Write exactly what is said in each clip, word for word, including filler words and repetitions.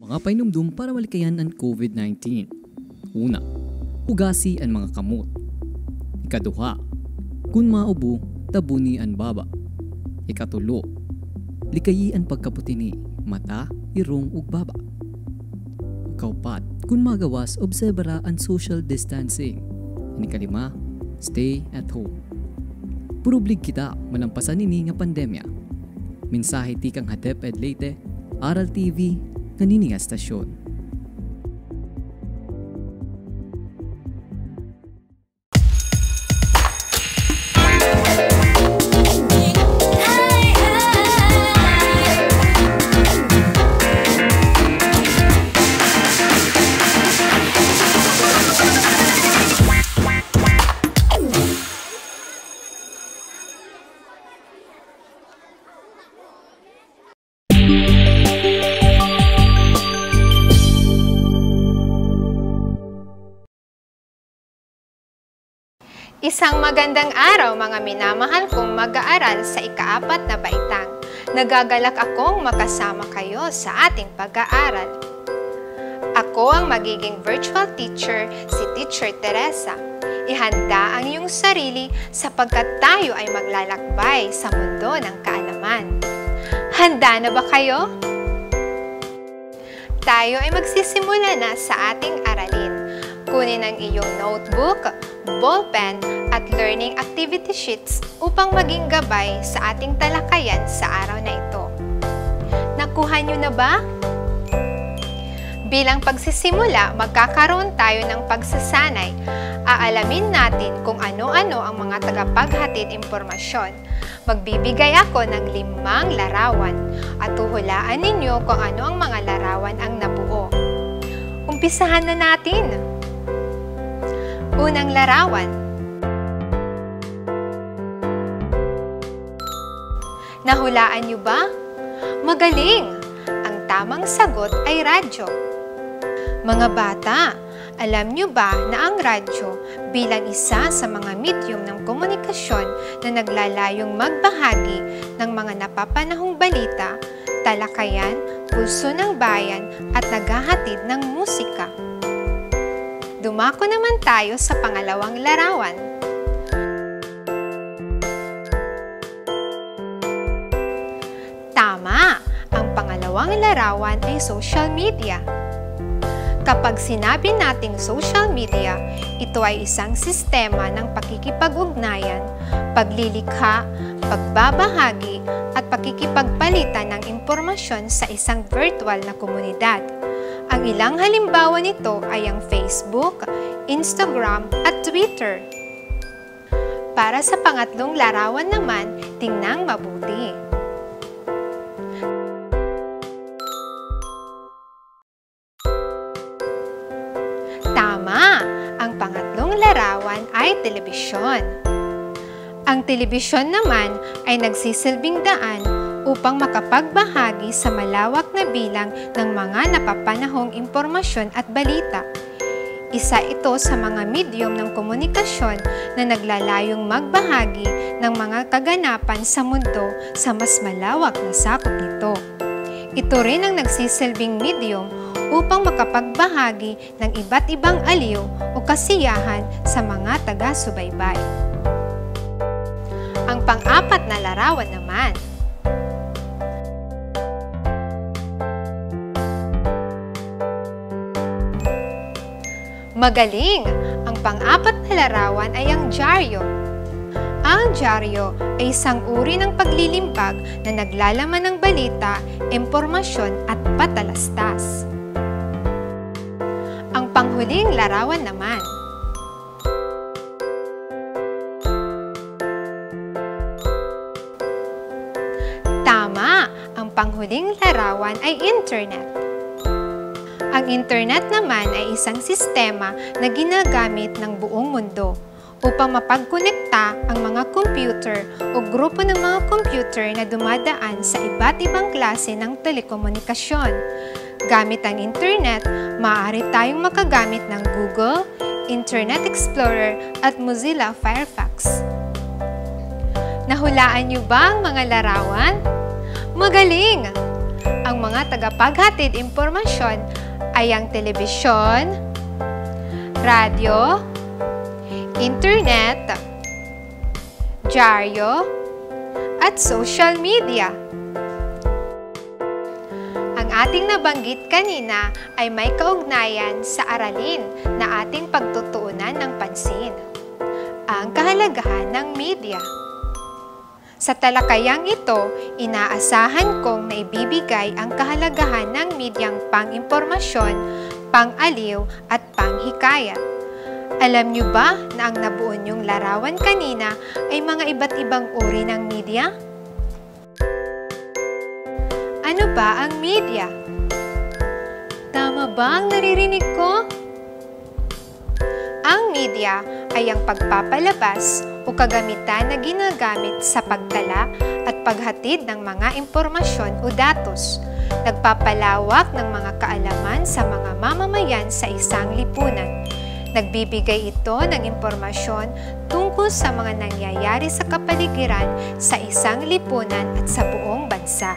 mga painumdum para malikayan ang COVID nineteen. Una, hugasi ang mga kamot. Ikaduha, kung maubo, tabuni ang baba. Ikatulo, likayi ang pagkaputini, mata, irong ug baba. Ikaupat, kung magawas, obserbara ang social distancing. Ikalima, stay at home. Purublig kita malampasan nini nga pandemya. Mensahe tikang hatep ed Leyte, Aral T V, kanini nga stasyon. Isang magandang araw mga minamahal kong mag-aaral sa ikaapat na baitang. Nagagalak akong makasama kayo sa ating pag-aaral. Ako ang magiging virtual teacher, si Teacher Teresa. Ihanda ang iyong sarili sapagkat tayo ay maglalakbay sa mundo ng kaalaman. Handa na ba kayo? Tayo ay magsisimula na sa ating aralin. Kunin ang iyong notebook, ballpen, at learning activity sheets upang maging gabay sa ating talakayan sa araw na ito. Nakuha niyo na ba? Bilang pagsisimula, magkakaroon tayo ng pagsasanay. Aalamin natin kung ano-ano ang mga tagapaghatid impormasyon. Magbibigay ako ng limang larawan at tuhulaan ninyo kung ano ang mga larawan ang nabuo. Umpisahan na natin! Unang larawan. Nahulaan niyo ba? Magaling! Ang tamang sagot ay radyo. Mga bata, alam niyo ba na ang radyo bilang isa sa mga medium ng komunikasyon na naglalayong magbahagi ng mga napapanahong balita, talakayan, pulso ng bayan at naghahatid ng musika? Dumako naman tayo sa pangalawang larawan. Tama! Ang pangalawang larawan ay social media. Kapag sinabi nating social media, ito ay isang sistema ng pakikipag-ugnayan, paglilikha, pagbabahagi, at pakikipagpalitan ng impormasyon sa isang virtual na komunidad. Ang ilang halimbawa nito ay ang Facebook, Instagram, at Twitter. Para sa pangatlong larawan naman, tingnan mabuti. Tama! Ang pangatlong larawan ay telebisyon. Ang telebisyon naman ay nagsisilbing daan upang makapagbahagi sa malawak na bilang ng mga napapanahong impormasyon at balita. Isa ito sa mga medium ng komunikasyon na naglalayong magbahagi ng mga kaganapan sa mundo sa mas malawak na sakop nito. Ito rin ang nagsisilbing medium upang makapagbahagi ng iba't ibang aliw o kasiyahan sa mga taga-subaybay. Ang pang-apat na larawan naman. Magaling! Ang pang-apat na larawan ay ang dyaryo. Ang dyaryo ay isang uri ng paglilimbag na naglalaman ng balita, impormasyon at patalastas. Ang panghuling larawan naman. Tama! Ang panghuling larawan ay internet. Ang internet naman ay isang sistema na ginagamit ng buong mundo upang mapagkonekta ang mga computer o grupo ng mga computer na dumadaan sa iba't ibang klase ng telekomunikasyon. Gamit ang internet, maaari tayong makagamit ng Google, Internet Explorer at Mozilla Firefox. Nahulaan niyo ba ang mga larawan? Magaling! Ang mga tagapaghatid impormasyon ay ang telebisyon, radyo, internet, dyaryo, at social media. Ang ating nabanggit kanina ay may kaugnayan sa aralin na ating pagtutuunan ng pansin, ang kahalagahan ng media. Sa talakayang ito, inaasahan kong naibibigay ang kahalagahan ng medyang pang-impormasyon, pang-aliw at pang-hikayat. Alam niyo ba na ang nabuo niyong larawan kanina ay mga iba't ibang uri ng media? Ano ba ang media? Tama ba ang naririnig ko? Ang media ay ang pagpapalabas o kagamitan na ginagamit sa pagtala at paghatid ng mga impormasyon o datos, nagpapalawak ng mga kaalaman sa mga mamamayan sa isang lipunan. Nagbibigay ito ng impormasyon tungkol sa mga nangyayari sa kapaligiran sa isang lipunan at sa buong bansa.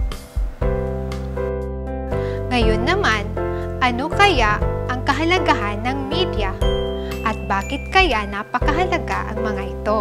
Ngayon naman, ano kaya ang kahalagahan ng media? At bakit kaya napakahalaga ang mga ito?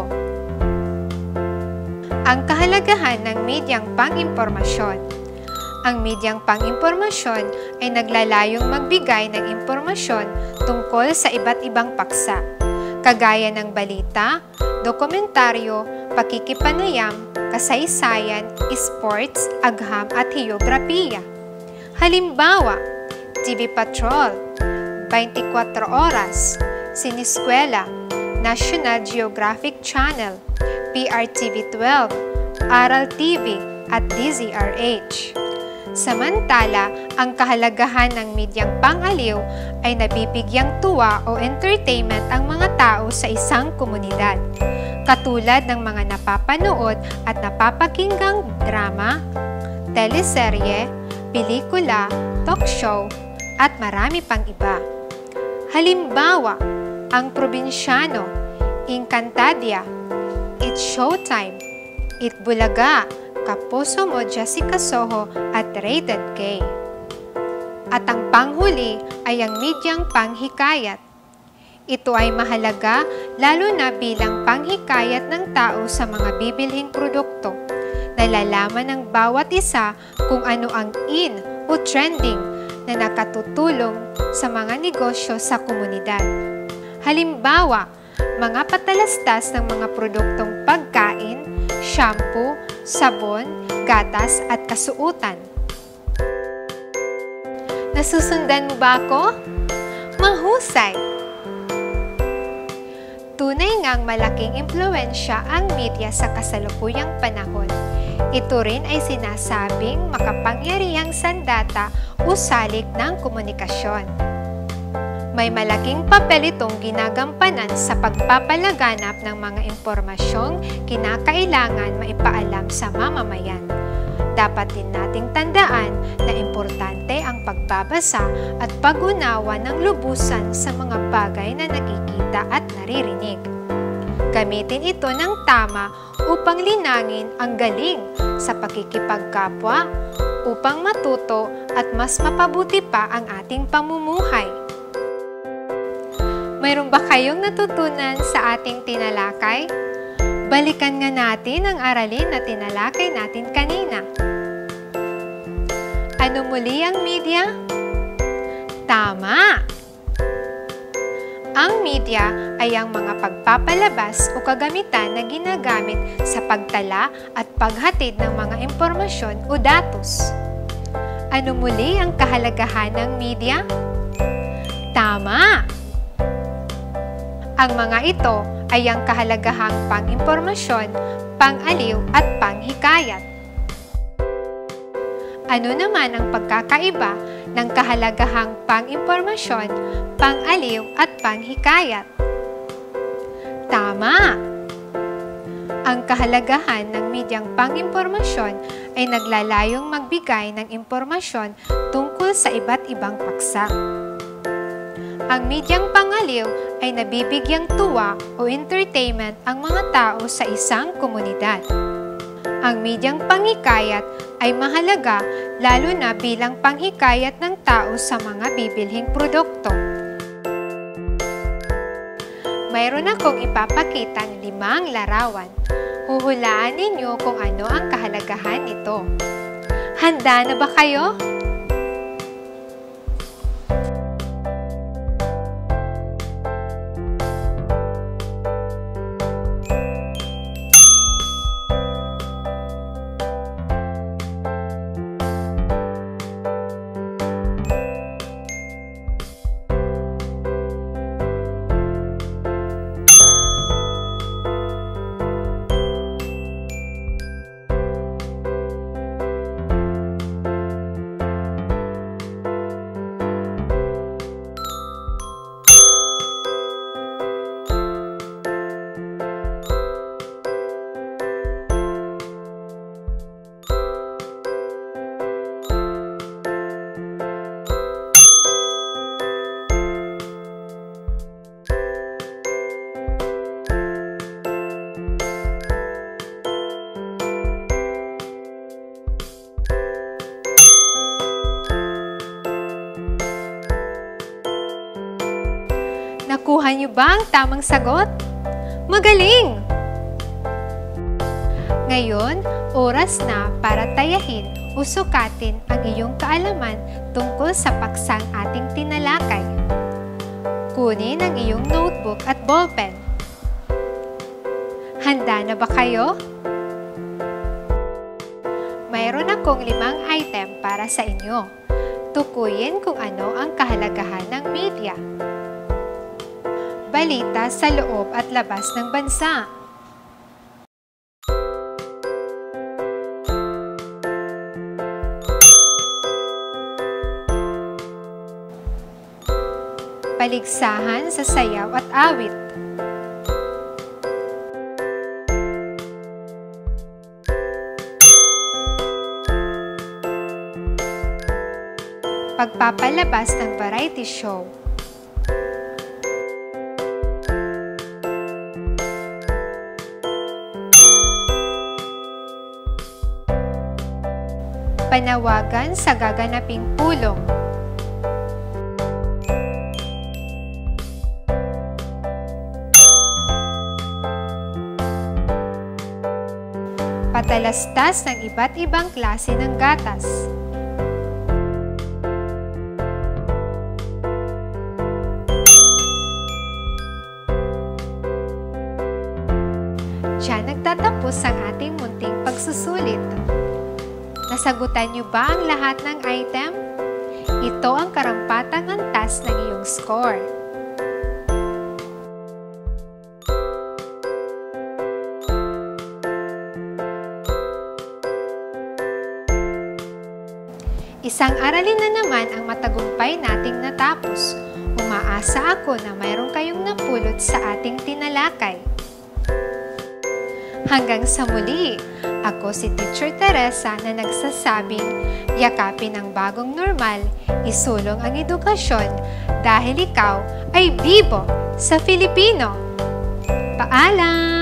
Ang kahalagahan ng medyang pang-impormasyon. Ang medyang pang-impormasyon ay naglalayong magbigay ng impormasyon tungkol sa iba't ibang paksa, kagaya ng balita, dokumentaryo, pakikipanayam, kasaysayan, sports, agham at heograpiya. Halimbawa, T V Patrol, twenty-four Oras, Siniskwela, National Geographic Channel, P R T V twelve, Aral T V at D Z R H. Samantala, ang kahalagahan ng medyang pang-aliw ay nabibigyang tuwa o entertainment ang mga tao sa isang komunidad, katulad ng mga napapanood at napapakinggang drama, teleserye, pelikula, talk show, at marami pang iba. Halimbawa, ang Probinsyano, Encantadia, It's Showtime, It Bulaga, Kapuso Mo Jessica Soho at Rated K. At ang panghuli ay ang medyang panghikayat. Ito ay mahalaga lalo na bilang panghikayat ng tao sa mga bibilhing produkto. Nalalaman ng bawat isa kung ano ang in o trending na nakatutulong sa mga negosyo sa komunidad. Halimbawa, mga patalastas ng mga produktong pagkain, shampoo, sabon, gatas at kasuotan. Nasusundan mo ba ako? Mahusay! Tunay ngang malaking impluwensya ang media sa kasalukuyang panahon. Ito rin ay sinasabing makapangyarihang sandata o salik ng komunikasyon. May malaking papel itong ginagampanan sa pagpapalaganap ng mga impormasyong kinakailangan maipaalam sa mamamayan. Dapat din nating tandaan na importante ang pagbabasa at pag-unawa ng lubusan sa mga bagay na nakikita at naririnig. Gamitin ito ng tama upang linangin ang galing sa pakikipagkapwa, upang matuto at mas mapabuti pa ang ating pamumuhay. Mayroon ba kayong natutunan sa ating tinalakay? Balikan nga natin ang aralin na tinalakay natin kanina. Ano muli ang media? Tama! Ang media ay ang mga pagpapalabas o kagamitan na ginagamit sa pagtala at paghatid ng mga impormasyon o datos. Ano muli ang kahalagahan ng media? Tama! Ang mga ito ay ang kahalagahang pang-impormasyon, pang-aliw at panghikayat. Ano naman ang pagkakaiba ng kahalagahang pang-impormasyon, pang-aliw at panghikayat? Tama! Ang kahalagahan ng medyang pang-impormasyon ay naglalayong magbigay ng impormasyon tungkol sa iba't ibang paksa. Ang medyang pang-aliw ay nabibigyang tuwa o entertainment ang mga tao sa isang komunidad. Ang medyang panghikayat ay mahalaga lalo na bilang panghikayat ng tao sa mga bibilhing produkto. Mayroon akong ipapakitang limang larawan. Huhulaan ninyo kung ano ang kahalagahan nito. Handa na ba kayo? Nakuha niyo ba ang tamang sagot? Magaling! Ngayon, oras na para tayahin o sukatin ang iyong kaalaman tungkol sa paksang ating tinalakay. Kunin ang iyong notebook at ballpen. Handa na ba kayo? Mayroon akong limang item para sa inyo. Tukuyin kung ano ang kahalagahan ng media. Balita sa loob at labas ng bansa. Paligsahan sa sayaw at awit. Pagpapalabas ng variety show. Panawagan sa gaganaping pulong. Patalastas ng iba't ibang klase ng gatas. Diyan nagtatapos ang ating munting pagsusulit. Nasagutan niyo ba ang lahat ng item? Ito ang karampatang antas ng iyong score. Isang aralin na naman ang matagumpay nating natapos. Umaasa ako na mayroon kayong napulot sa ating tinalakay. Hanggang sa muli, ako si Teacher Teresa na nagsasabing, yakapin ang bagong normal, isulong ang edukasyon dahil ikaw ay bibo sa Filipino. Paalam!